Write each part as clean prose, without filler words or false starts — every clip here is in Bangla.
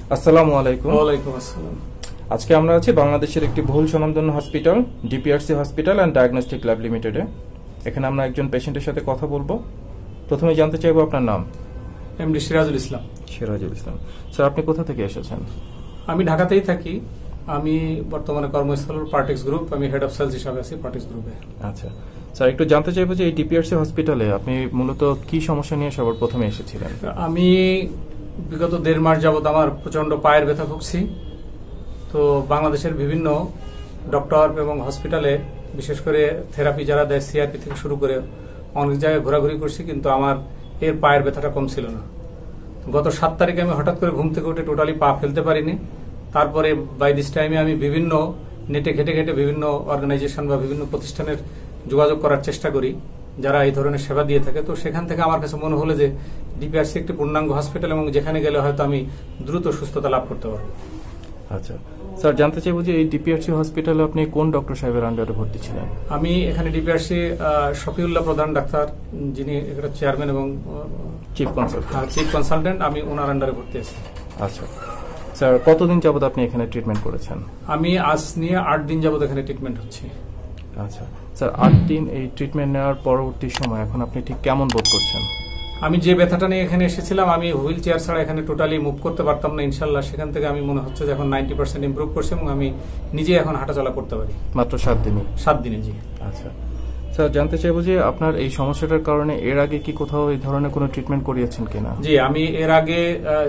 আসসালামু আলাইকুম। ওয়ালাইকুম আসসালাম। আজকে আমরা আছি বাংলাদেশের একটি বহুল স্বনামধন্য hospital DPRC hospital and diagnostic lab লিমিটেডে। এখানে আমরা একজন পেশেন্টের সাথে কথা বলবো। প্রথমে জানতে চাইবো আপনার নাম। এমডি সিরাজুল ইসলাম। সিরাজুল ইসলাম। স্যার, আপনি কোথা থেকে এসেছেন? আমি ঢাকাতেই থাকি। আমি বর্তমানে কর্মস্থল পার্টিক্স গ্রুপ, আমি হেড অফ সেলস হিসাবে আছি পার্টিক্স গ্রুপে। আচ্ছা স্যার, একটু জানতে চাইবো যে এই ডিপিআরসি হসপিটালে আপনি মূলত কি সমস্যা নিয়ে সবার প্রথমে এসেছিলেন? আমি বিগত 1.5 মাস যাবত আমার প্রচন্ড পায়ের ব্যথা ভুগছি। তো বাংলাদেশের বিভিন্ন ডক্টর এবং হসপিটালে বিশেষ করে থেরাপি যারা দেয় সিআরপি থেকে শুরু করে অনেক জায়গায় ঘোরাঘুরি করছি, কিন্তু আমার এর পায়ের ব্যথাটা কম ছিল না। গত 7 তারিখে আমি হঠাৎ করে ঘুম থেকে উঠে টোটালি পা ফেলতে পারিনি। তারপরে বাই দিস টাইমে আমি বিভিন্ন নেটে ঘেটে ঘেটে বিভিন্ন অর্গানাইজেশন বা বিভিন্ন প্রতিষ্ঠানের যোগাযোগ করার চেষ্টা করি যারা এই ধরনের সেবা দিয়ে থাকে। তো সেখান থেকে আমার কাছে মনে হলো যে ডিপিআরসি একটি পূর্ণাঙ্গ হসপিটাল এবং যেখানে গেলে হয়তো আমি দ্রুত সুস্থতা লাভ করতে পারবো। আচ্ছা স্যার, জানতে চাইবো যে এই ডিপিআরসি হসপিটালে আপনি কোন ডক্টর সাহেবের আন্ডারে ভর্তি ছিলেন? আমি এখানে ডিপিআরসি শফিউল্লাহ প্রধান ডাক্তার, যিনি এখানে চেয়ারম্যান এবং চিফ কনসালটেন্ট, আমি ওনার আন্ডারে ভর্তি আছি। আচ্ছা স্যার, কতদিন যাবত আপনি এখানে ট্রিটমেন্ট করেছেন? আমি আজ নিয়ে 8 দিন যাবত এখানে ট্রিটমেন্ট হচ্ছে। আচ্ছা স্যার, 8 দিন এই ট্রিটমেন্ট নেওয়ার পরবর্তী সময় এখন আপনি ঠিক কেমন বোধ করছেন? আমি যে ব্যথাটা নিয়ে এখানে এসেছিলাম, আমি হুইল চেয়ার ছাড়া এখানে টোটালি মুভ করতে পারতাম না। ইনশাল্লাহ সেখান থেকে আমি মনে হচ্ছে যে এখন 90% ইমপ্রুভ করছে এবং আমি নিজে এখন হাঁটাচলা করতে পারি। মাত্র 7 দিনে? 7 দিনে, জি। আচ্ছা স্যার, জানতে চাইবো যে আপনার এই সমস্যাটার কারণে এর আগে কি কোথাও এই ধরনের কোনো ট্রিটমেন্ট করিয়েছেন কিনা? জি, আমি এর আগে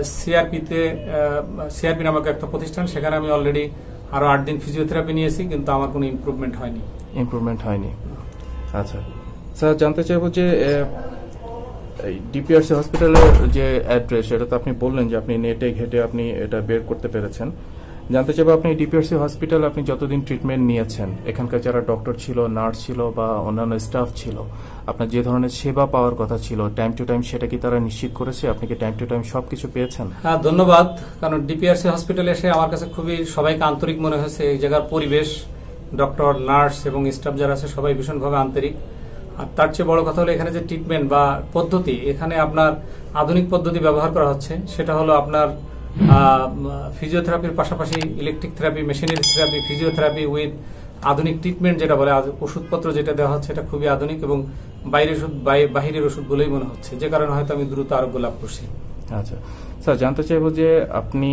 সিআরপি নামক একটা প্রতিষ্ঠান, সেখানে আমি অলরেডি আরো 8 দিন ফিজিওথেরাপি নিয়েছি, কিন্তু আমার কোনো ইমপ্রুভমেন্ট হয়নি। আচ্ছা স্যার, জানতে চাইবো যে ডিপিআরসি হসপিটালের যে অ্যাড্রেস, এটা তো আপনি বললেন যে আপনি নেটে ঘেটে আপনি এটা বের করতে পেরেছেন। জানতে চাইবো আপনি ডিপিআরসি হসপিটাল আপনি যতদিন ট্রিটমেন্ট নিয়েছেন, এখানকার যারা ডক্টর ছিল, নার্স ছিল বা অন্যান্য স্টাফ ছিল, আপনার যে ধরনের সেবা পাওয়ার কথা ছিল টাইম টু টাইম, সেটা কি তারা নিশ্চিত করেছে? আপনি কি টাইম টু টাইম সবকিছু পেয়েছেন? হ্যাঁ, ধন্যবাদ। কারণ ডিপিআরসি হসপিটালে এসে আমার কাছে খুবই সবাইকে আন্তরিক মনে হয়েছে। এই জায়গার পরিবেশ, ডক্টর, নার্স এবং স্টাফ যারা আছে সবাই ভীষণভাবে আন্তরিক। আর তার চেয়ে বড় কথা হলো এখানে যে ট্রিটমেন্ট বা পদ্ধতি, এখানে আপনার আধুনিক পদ্ধতি ব্যবহার করা হচ্ছে। সেটা হলো আপনার ফিজিওথেরাপির পাশাপাশি electric therapy, machinery therapy, physiotherapy with আধুনিক ট্রিটমেন্ট, যেটা বলে ওষুধপত্র যেটা দেওয়া হচ্ছে, এটা খুবই আধুনিক এবং বাহিরের ওষুধ বলেই মনে হচ্ছে, যে কারণে হয়তো আমি দ্রুত আরোগ্য লাভ করছি। আচ্ছা স্যার, জানতে চাইবো যে আপনি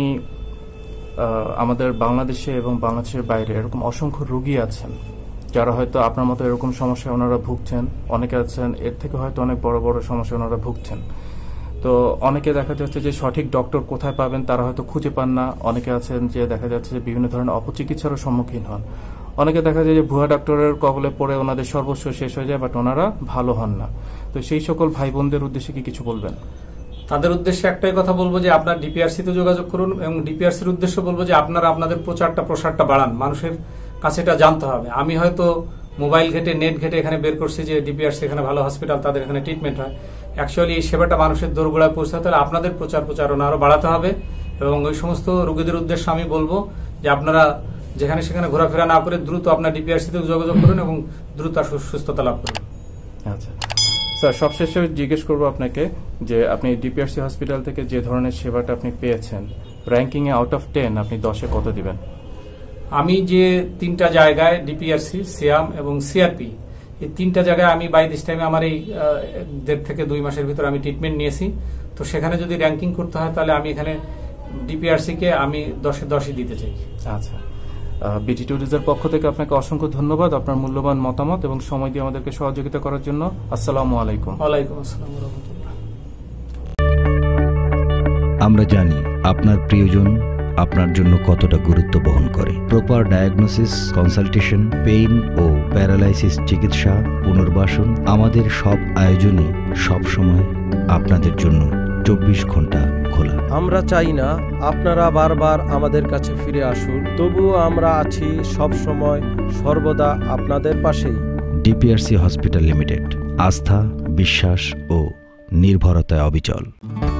আমাদের বাংলাদেশে এবং বাংলাদেশের বাইরে এরকম অসংখ্য রোগী আছেন যারা হয়তো আপনার মতো এরকম সমস্যায় ওনারা ভুগছেন। অনেকে আছেন এর থেকে হয়তো অনেক বড় বড় সমস্যায় ওনারা ভুগছেন। তো অনেকে দেখা যাচ্ছে যে সঠিক ডক্টর কোথায় পাবেন তারা হয়তো খুঁজে পান না। অনেকে আছেন যে দেখা যাচ্ছে যে বিভিন্ন ধরনের অপচিকিৎসারও সম্মুখীন হন। অনেকে দেখা যায় যে ভুয়া ডক্টরের কবলে পড়ে ওনাদের সর্বস্ব শেষ হয়ে যায়, বাট ওনারা ভালো হন না। তো সেই সকল ভাই বোনদের উদ্দেশ্যে কি কিছু বলবেন? তাদের উদ্দেশ্যে একটাই কথা বলবো যে আপনার ডিপিআরসি তে যোগাযোগ করুন এবং ডিপিআরসির উদ্দেশ্য বলবো যে আপনারা আপনাদের প্রসারটা বাড়ান, মানুষের কাছে এটা জানতে হবে। আমি হয়তো মোবাইল ঘেটে, নেট ঘেটে এখানে বের করছি যে ডিপিআরসি এখানে ভালো হসপিটাল, তাদের এখানে ট্রিটমেন্ট হয়। অ্যাকচুয়ালি এই সেবাটা মানুষের দোরগোড়ায় পৌঁছাতে হলে আপনাদের প্রচারণা আরো বাড়াতে হবে এবং ওই সমস্ত রোগীদের উদ্দেশ্যে আমি বলবো যে আপনারা যেখানে সেখানে ঘোরাফেরা না করে দ্রুত আপনার ডিপিআরসি তে যোগাযোগ করুন এবং দ্রুত সুস্থতা লাভ করুন। আচ্ছা স্যার, সবশেষে জিজ্ঞেস করবো আপনাকে যে আপনি ডিপিআরসি হসপিটাল থেকে যে ধরনের সেবাটা আপনি পেয়েছেন, র্যাঙ্কিং এ আউট অফ 10 আপনি 10-এ কত দিবেন? আমি যে 3টা জায়গায় ডিপিআরসি, সিয়াম এবং সিআরপি, এই 3টা জায়গায় আমি বাই দিস টাইমে আমার এই 1.5 থেকে 2 মাসের ভিতরে আমি ট্রিটমেন্ট নিয়েছি। তো সেখানে যদি র্যাঙ্কিং করতে হয় তাহলে আমি এখানে ডিপিআরসি কে আমি 10-এ 10ই দিতে চাই। আচ্ছা, বিটি ট্যুরিজমের পক্ষ থেকে আপনাকে অসংখ্য ধন্যবাদ আপনার মূল্যবান মতামত এবং সময় দিয়ে আমাদেরকে সহযোগিতা করার জন্য। আসসালামু আলাইকুম। ওয়ালাইকুম আসসালাম ওয়া রাহমাতুল্লাহ। আমরা জানি আপনার প্রিয়জন আপনার জন্য কতটা গুরুত্ব বহন করে। প্রপার ডায়াগনোসিস, কনসালটেশন, পেইন ও প্যারালাইসিস চিকিৎসা, পুনর্বাসন, আমাদের সব আয়োজনই সবসময় আপনাদের জন্য 24 ঘন্টা খোলা। আমরা চাই না আপনারা বারবার আমাদের কাছে ফিরে আসুন, তবুও আমরা আছি সব সময় সর্বদা আপনাদের পাশেই। ডিপিআরসি হসপিটাল লিমিটেড, আস্থা, বিশ্বাস ও নির্ভরতায় অবিচল।